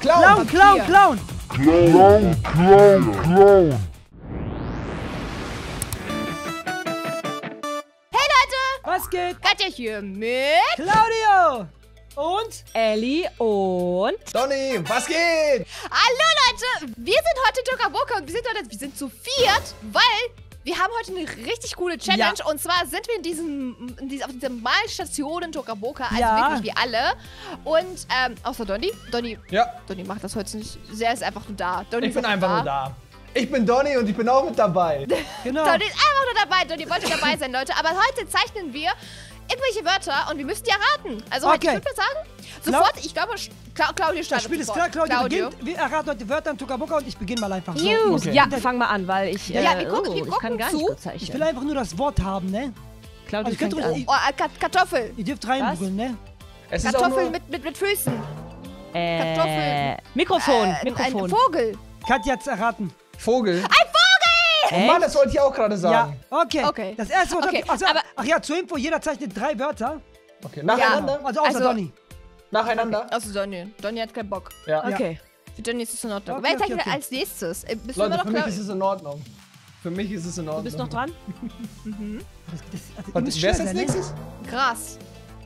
Clown. Clown. Hey Leute, Was geht? Katja hier mit... Claudio. Und? Ellie und... Donny, was geht? Hallo Leute, wir sind heute in Tokaboka und wir sind zu viert, weil wir haben heute eine richtig coole Challenge. Ja. Und zwar sind wir auf dieser Malstation in Tokaboka, also Ja. wirklich wie alle. Und außer Donny. Donny Ja, macht das heute nicht. Der ist einfach nur da. Donny ich bin ist einfach nur da. Ich bin Donny und ich bin auch mit dabei. Genau. Donny ist einfach nur dabei. Donny wollte dabei sein, Leute. Aber heute zeichnen wir irgendwelche Wörter und wir müssen die erraten. Also heute, Okay. ich würde mal sagen, sofort, ich glaube, Claudio Das startet Spiel ist sofort. klar, Claudio beginnt. Wir erraten heute Wörter in Tokaboka und ich beginne mal einfach so. News. Okay. Ja, fang mal an, weil ich... Ja, wir gucken ich kann gar zu. nicht gut Ich zeichnen. will einfach nur das Wort haben, ne? Claudio Also könnt fängt ihr- an. Oh, Kartoffel. Ihr dürft reinbrüllen, ne? Es ist auch Kartoffel nur... mit Füßen. Kartoffeln. Mikrofon. Ein Mikrofon. Vogel. Katja hat's erraten. Vogel. Oh Mann, das wollte ich auch gerade Ja, sagen. okay. Okay. Das erste Wort Okay, also, aber- ach ja, zur Info, jeder zeichnet 3 Wörter. Okay, nacheinander? Also außer Also- Donny. Nacheinander? Also Donny. Donny hat keinen Bock. Ja. Okay. Für Donny ist es in Ordnung. Okay, Wer okay, zeichnet okay. als nächstes? Bist du immer Leute, noch für mich klar? ist es in Ordnung. Für mich ist es in Ordnung. Du bist noch dran? Also, Warte, muss wer ist schnell als sein, ne? nächstes? Gras.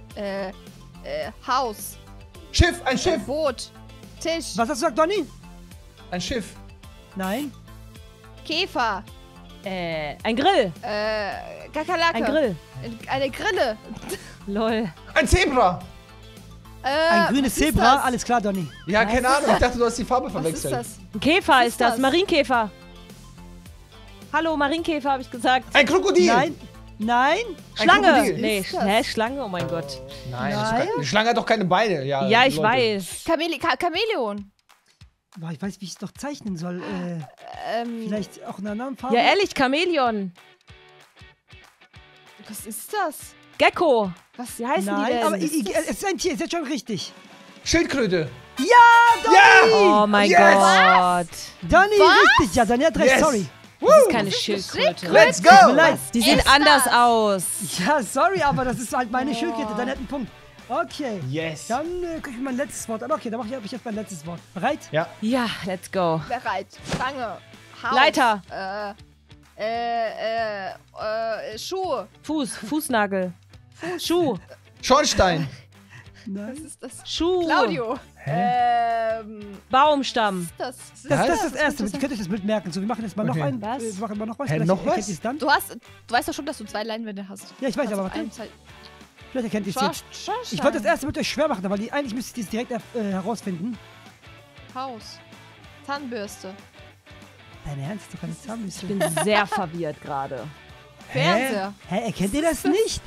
Haus. Schiff, ein Schiff. Boot. Tisch. Was hast du gesagt, Donny? Ein Schiff. Nein. Käfer. Ein Grill. Kakerlake. Ein Grill. Eine Grille. Lol. Ein Zebra. Ein grünes was ist Zebra, das? alles klar, Donny. Ja, keine Ahnung. Ich dachte, du hast die Farbe Was ist verwechselt. das? Ein Käfer Was ist ist das. das? Marienkäfer. Hallo, Marienkäfer, habe ich gesagt. Ein Krokodil. Nein. Nein. Ein Schlange. Krokodil. Nee, Ist das? Schlange, oh mein Gott. Nein, das ist Nein. eine Schlange hat doch keine Beine. Ja, Ja, ich Leute. weiß. Chamäleon. Boah, ich weiß, wie ich es noch zeichnen soll. Vielleicht auch in einer anderen Farbe. Ja, ehrlich, Chamäleon. Was ist das? Gecko. Was? Wie heißen die Nein, denn? aber es ist ein Tier, ist jetzt schon richtig. Schildkröte. Ja, Donny! Oh mein Yes. Gott. Donny, richtig. Ja, Donny hat recht, Yes. sorry. Das ist keine Schildkröte. Let's go. Tut mir leid. Die sehen ist anders das? aus. Ja, sorry, aber das ist halt meine Schildkröte. Donny hat einen Punkt. Okay. Yes. Dann krieg ich mein letztes Wort. Aber okay, dann mache ich jetzt mein letztes Wort. Bereit? Ja. Ja, let's go. Bereit. Stange. Haus. Leiter. Schuhe. Fußnagel. Schuh. Schornstein. Was Nein. ist das? Schuh. Claudio. Baumstamm. Das. Das ist das Was? erste. Ihr könnt euch das Bild merken. So, wir machen jetzt mal noch Okay. ein. Was? Wir machen mal noch was. Hä, Vielleicht noch erkennt was? ihr es dann. Du weißt doch schon, dass du 2 Leinwände hast. Ja, ich weiß, Kannst aber auf einem warte. Zeit- Vielleicht erkennt ihr es jetzt. Ich wollte das erste mit euch schwer machen, weil eigentlich müsst ihr es direkt herausfinden. Haus. Zahnbürste. Dein Ernst, du kannst haben. Ich bin sehr verwirrt gerade. Fernseher. Hä, erkennt ihr das nicht?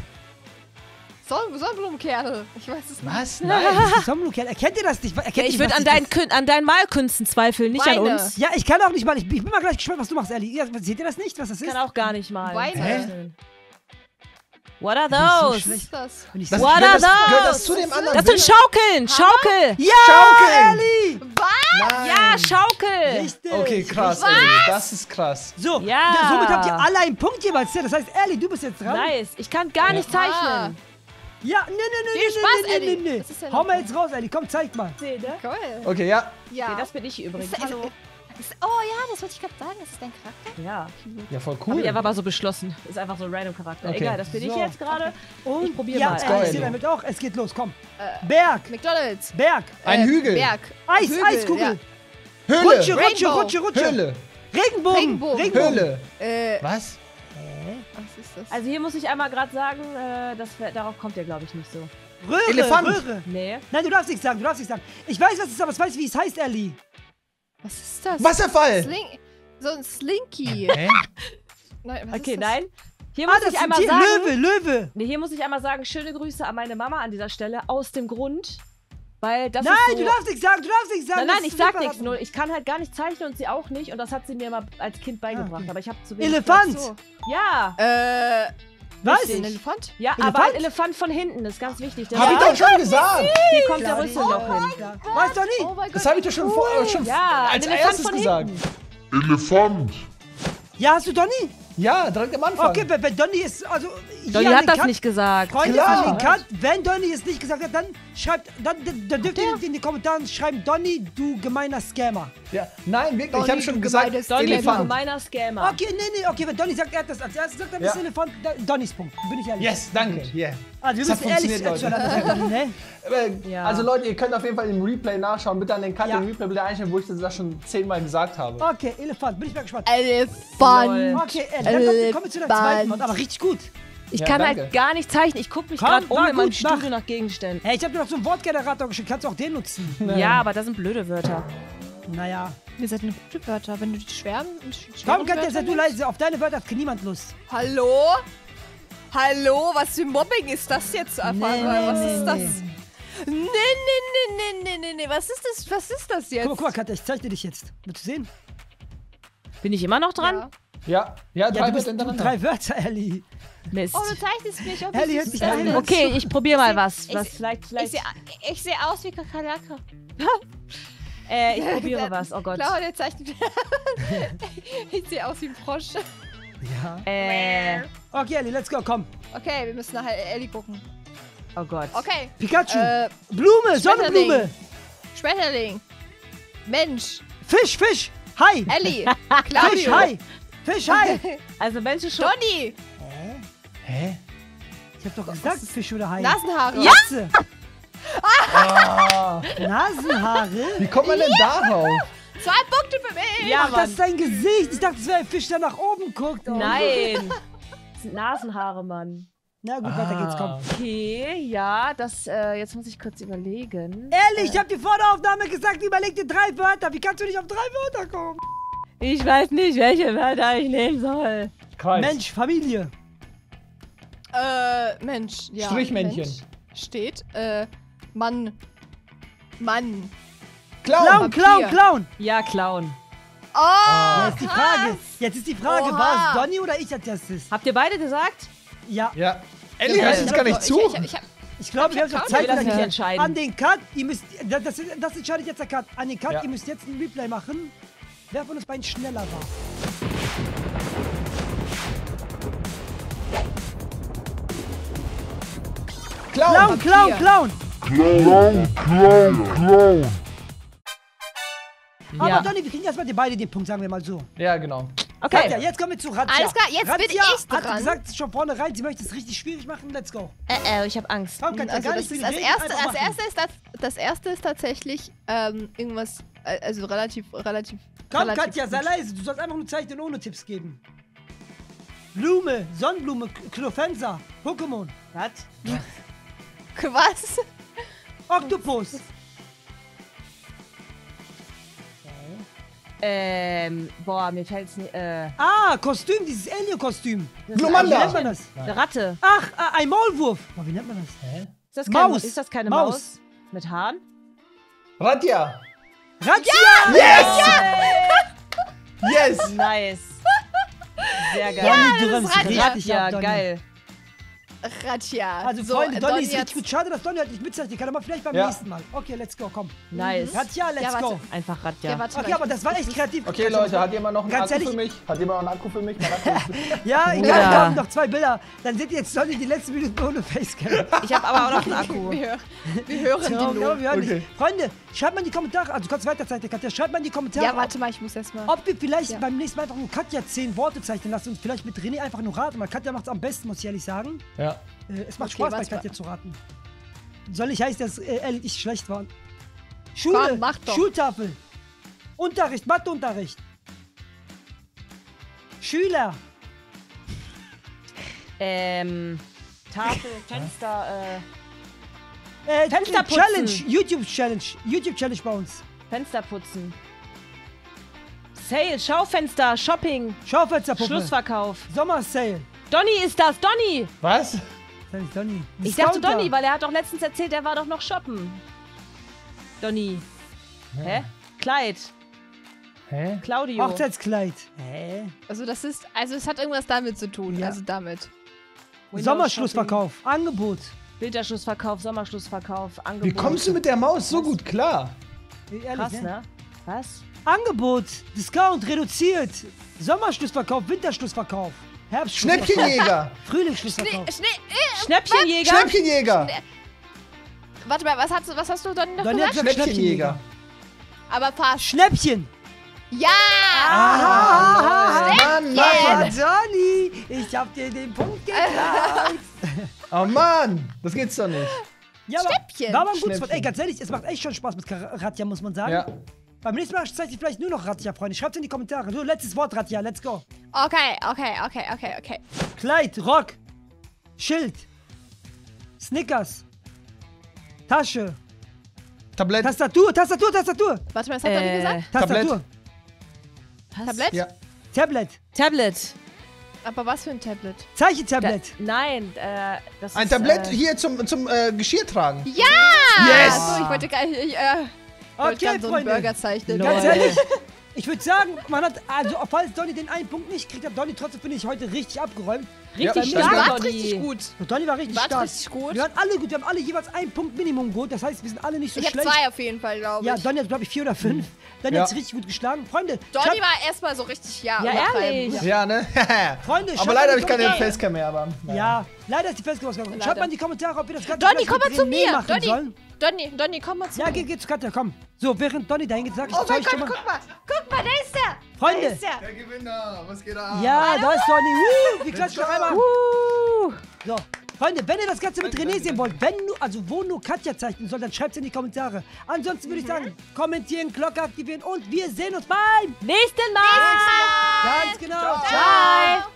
Sonnenblumenkerne. Ich weiß es nicht. Was? Nein. Das ist Sonnenblumenkerl. Erkennt ihr das nicht? Erkennt ihr Ich nicht, würde was an deinen Malkünsten zweifeln, nicht an Beine. uns. Ja, ich kann auch nicht mal. Ich bin mal gleich gespannt, was du machst, Ellie. Ja, seht ihr das nicht, was das Ich ist? kann auch gar nicht mal. Beine. zeichnen. What are bin so those? schlecht. Was ist das? Wenn ich Das, so What gehört, are das, gehört das those? zu dem anderen Das sind Bild? Schaukeln. Schaukel. ja, Schaukeln. Ellie! Nein. Ja, Schaukel. Richtig. Okay, krass, Was? ey. Das ist krass. So, Ja. somit habt ihr alle einen Punkt jeweils. Das heißt, Ellie, du bist jetzt dran. Nice. Ich kann gar nicht zeichnen. Ja, Viel Spaß, Ellie. nee. Das ist ja Hau noch- mal jetzt raus, Ellie. Komm, zeig mal. Cool. Cool. Okay, ja. Ja. Das bin ich übrigens. Hallo. Oh ja, das wollte ich gerade sagen. Das ist dein Charakter. Ja. Ja, voll Hab cool. ich einfach mal so beschlossen. Ist einfach so ein random Charakter. Okay. Egal, das bin ich So. jetzt gerade. Und Ich probier ja, mal. go, Ellie, ich Ellie. sehe damit auch. Es geht los, komm. Berg, McDonalds. Berg, Ein Hügel. Berg. Eis, Hügel, Eiskugel, Höhle. Rutsche, Rainbow. Höhle. Regenbogen, Regenbogen. Höhle. Ja. Was? Was ist das? Also hier muss ich einmal gerade sagen, darauf kommt ihr glaube ich nicht so. Röhre, Elefant. Röhre. Nee. Nein, du darfst nichts sagen, Ich weiß, was es ist, aber ich weiß, wie es heißt, Ellie. Was ist das? Wasserfall. So ein Slinky. Hä? Nein, was Okay, ist das? nein. Hier muss das ich ist ein einmal Tier. sagen. Löwe. Nee, hier muss ich einmal sagen, schöne Grüße an meine Mama an dieser Stelle. Aus dem Grund, weil das Nein, ist so... du darfst nichts sagen, Nein, Das ich ist sag super- nichts, nur ich kann halt gar nicht zeichnen und sie auch nicht und das hat sie mir mal als Kind beigebracht, okay. aber ich habe zu wenig Elefant. Platz. Ja, Was? Ist ein Elefant? ja, Elefant? aber Elefant von hinten, das ist ganz wichtig. Der Hab ich doch schon gesagt. Hier kommt der Klar, Rüsselloch hin. Ja. Weißt du nicht? Oh mein Gott. Das habe ich doch schon, schon Ja, als ein Elefant erstes von gesagt. hinten. Ja, hast du Donny? Ja, direkt am Anfang. Okay, bei Donny ist, also, Donny hat das nicht gesagt. Freunde Klar. von den Cut, wenn Donny es nicht gesagt hat, dann schreibt, dann dürft ihr in die Kommentare schreiben, Donny, du gemeiner Scammer. Ja. Nein, wirklich, Donny, ich habe schon du gesagt, gemeines Donny, du Elefant. gemeiner Scammer. Okay, nee, okay, wenn Donny sagt, er hat das als erstes gesagt, dann ist Ja. Elefant Donnys Punkt. Bin ich ehrlich. Yes, danke. Yeah. Also wir Das hat müssen ehrlich funktioniert, Leute. zueinander sein, ne? Ja. Also Leute, ihr könnt auf jeden Fall im Replay nachschauen. Bitte an den Cut Ja. im Replay bitte einstellen, wo ich das schon 10-mal gesagt habe. Okay, Elefant, bin ich mal gespannt. Elefant. Okay, dann kommen wir zu der zweiten Wand, aber richtig gut. Ich Ja, kann danke. halt gar nicht zeichnen. Ich gucke mich Komm, gerade war in meinem gut, mach. Studio nach Gegenständen. Hey, ich hab dir doch so einen Wortgenerator geschickt, kannst du auch den nutzen? Ja, aber das sind blöde Wörter. Naja. Wir sind nur gute Wörter, wenn du die schweren Komm, Katja, Wörter sei du nimmst. leise, auf deine Wörter hat niemand Lust. Hallo? Hallo? Was für Mobbing ist das jetzt einfach? Was ist das? Nee. Was ist das? Was ist das jetzt? Guck mal, Katja, ich zeichne dich jetzt. Willst du sehen? Bin ich immer noch dran? Ja. Ja, Ja, drei du bist hintereinander. 3 Wörter, Ellie. Mist. Oh, du zeichnest mich. Oh, Ellie hört sich Ellie. ein. Okay, ich probiere mal was. ich- Was vielleicht. Ich sehe aus wie Kakerlake. Ich probiere was. Oh Gott. Claudia zeichnet. Ich sehe aus wie ein Frosch. Ja. Okay, Ellie, let's go, komm. Okay, wir müssen nach Ellie gucken. Oh Gott. Okay. Pikachu. Äh, Blume, Sonnenblume. Schmetterling. Mensch. Fisch, Hai. Ellie. Fisch, Claudio. Hai. Fisch, Hai. Also Menschen schon. Donny. Hä? Ich hab doch gesagt, Fisch oder Hai. Nasenhaare. Katze. Ah, Nasenhaare? wie kommt man denn darauf? 2 Punkte für mich. Ja, Ach, das Mann. ist dein Gesicht. Ich dachte, es wäre ein Fisch, der nach oben guckt. Oh. Nein. Das sind Nasenhaare, Mann. Na gut, weiter geht's, komm. Okay, ja, das, jetzt muss ich kurz überlegen. Ehrlich, ich hab dir vor der Aufnahme gesagt, überleg dir 3 Wörter. Wie kannst du nicht auf 3 Wörter kommen? Ich weiß nicht, welche Wörter ich nehmen soll. Kreis. Mensch, Familie. Mensch. Ja. Strichmännchen. Mensch. Steht. Mann. Clown. Clown. Ja, Clown. Oh, Jetzt die Frage. Jetzt ist die Frage, Oha. war es Donny oder ich als erstes? Habt ihr beide gesagt? Ja. Ja. Ellie, hörst du uns gar nicht zu? Ich glaube, wir haben noch Ich Zeit. will das nicht für- entscheiden. An den Cut, ihr müsst, das entscheidet jetzt der Cut. An den Cut, Ja. ihr müsst jetzt ein Replay machen. Wer von uns beiden schneller war. Clown. Clown. Aber Ja. Donny, wir kriegen erstmal die beide den Punkt, sagen wir mal so. Ja, genau. Okay. Katja, jetzt kommen wir zu Razzia. Alles klar, jetzt bin Razzia ich hat dran. gesagt, schon vorne rein, sie möchte es richtig schwierig machen. Let's go. Ich hab Angst. Komm, Katja, Also gar das, nicht ist viel reden, einfach machen. das erste ist tatsächlich irgendwas, also relativ Komm, gut. Katja, sei leise. Du sollst einfach nur zeichnen, ohne Tipps geben. Blume, Sonnenblume, Clofensa, Pokémon. Was? Was? Oktopus. Boah, mir fällt's nicht, Kostüm, dieses Alien-Kostüm. Wie Glumanda. nennt man das? eine Ratte. Ach, ein Maulwurf. Oh, wie nennt man das? Hä? Ist das, kein, Maus. ist das keine Maus. Maus? Mit Haaren? Razzia. Razzia! Yes. Nice. Sehr geil. Donny, du das rennst ist Razzia. richtig Ja, ab, Donny. geil. Razzia. Also Freunde, Donny ist hat- richtig gut. Schade, dass Donny halt nicht mitzeichnet. Kann aber vielleicht beim Ja. nächsten Mal. Okay, let's go, komm. Nice. Razzia, let's Ja, warte. go. Einfach Radja. Ja, warte mal, Okay, aber das war echt kreativ. Okay, Leute, hat jemand noch einen Ganz Akku ehrlich- für mich? Hat jemand noch einen Akku für mich? Mein Akku ist Ja, egal, Ja. wir haben noch 2 Bilder. Dann seht ihr jetzt Donny die letzten Minuten ohne Facecam. Ich habe aber auch noch einen Akku. Wir hören Ja, die genau, nur. wir hören Okay. nicht. Freunde, schreibt mal in die Kommentare, also du kannst weiterzeichnen, Katja, schreibt mal in die Kommentare, Ja, warte mal, ich muss erstmal. ob wir vielleicht Ja. beim nächsten Mal einfach nur Katja 10 Worte zeichnen lassen und vielleicht mit René einfach nur raten, weil Katja macht es am besten, muss ich ehrlich sagen. Ja. Es macht Okay, Spaß, bei warte mal. Katja zu raten. Soll nicht heißen, dass ich schlecht war. Komm, Schule, mach doch. Schultafel, Unterricht, Matheunterricht. Schüler, Tafel, Fenster, Challenge, Fensterputzen. YouTube-Challenge bei uns. Fenster putzen. Sale, Schaufenster, Shopping, Schaufensterpuppe, Schlussverkauf. Sommersale. Donny ist das, Donny! Was? Das ist nicht Donny. Ich dachte Discounter. Donny, weil er hat doch letztens erzählt, er war doch noch shoppen. Donny. Hä? Kleid. Hä? Claudio. Hochzeitskleid. Hä? Also das ist, also es hat irgendwas damit zu tun. Ja. Also damit. Windows Sommerschlussverkauf. Angebot. Shopping, Winterschlussverkauf, Sommerschlussverkauf, Angebot. Wie kommst du mit der Maus so gut klar? Ehrlich, Krass, ne? Was? Angebot. Discount. Reduziert. Sommerschlussverkauf. Winterschlussverkauf. Schnäppchenjäger. Frühlingsschlussverkauf. Schnäppchenjäger. Schnäppchenjäger. Warte mal, was hast du Donny noch Donny hat gesagt? gesagt Schnäppchenjäger. Aber fast. Schnäppchen. Ja! Mann, Ja, Mann. Johnny, ich hab dir den Punkt geklaut. Oh Mann, das geht's doch nicht. Ja, aber Schnäppchen. war mal ein gutes Wort. Schnäppchen. Ey, ganz ehrlich, es macht echt schon Spaß mit Radja, muss man sagen. Ja. Beim nächsten Mal zeige ich vielleicht nur noch Radja, Freunde. Schreibt's in die Kommentare. Du, letztes Wort, Radja, let's go. Okay. Kleid, Rock, Schild, Snickers, Tasche, Tablett. Tastatur. Warte mal, was hat Donny gesagt? Tastatur, Tablett? Ja. Tablet, Tablet. Aber was für ein Tablet? Zeichentablet. Nein, das Ein ist... Tablett hier zum Geschirr tragen. Ja! Yes! So, ich wollte gar nicht. Okay, so einen Freunde. Burger zeichnen. Lol. Ganz ehrlich, ich würde sagen, man hat, also falls Donny den einen Punkt nicht kriegt, hat Donny trotzdem, finde ich, heute richtig abgeräumt. Richtig Ja, stark, War Donny. richtig gut. Und Donny war richtig War stark. richtig gut. Wir waren alle gut, wir haben alle jeweils einen Punkt Minimum geholt, das heißt, wir sind alle nicht so Ich habe schlecht. 2 auf jeden Fall, glaube ich. Ja, Donny hat, glaube ich, 4 oder 5. Donny Ja. hat sich richtig gut geschlagen. Freunde, Donny war erstmal so richtig, Ja, übertreiben. ehrlich. Ja, ne? Freunde, schreibt Aber mal leider in habe die ich keine Kommentare. Facecam mehr, aber... naja. Ja, leider ist die Festgewalt rausgekommen. Schreibt Leider. mal in die Kommentare, ob wir das Ganze Donny, vielleicht komm mal mit zu René mir. machen sollen. Donny, komm mal zu Ja, mir. geh zu Katja, komm. So, während Donny dahin geht, sag ich Oh mein Zeug schon Gott, mal. guck mal, da ist der. Freunde. Da ist der. Der Gewinner, was geht ab? Ja, da ist Donny. Wir klatschen noch einmal. Uh, So, Freunde, wenn ihr das Ganze mit René sehen wollt, wo nur Katja zeichnen soll, dann schreibt es in die Kommentare. Ansonsten würde ich sagen, kommentieren, Glocke aktivieren und wir sehen uns beim nächsten Mal. Ganz genau. Ciao.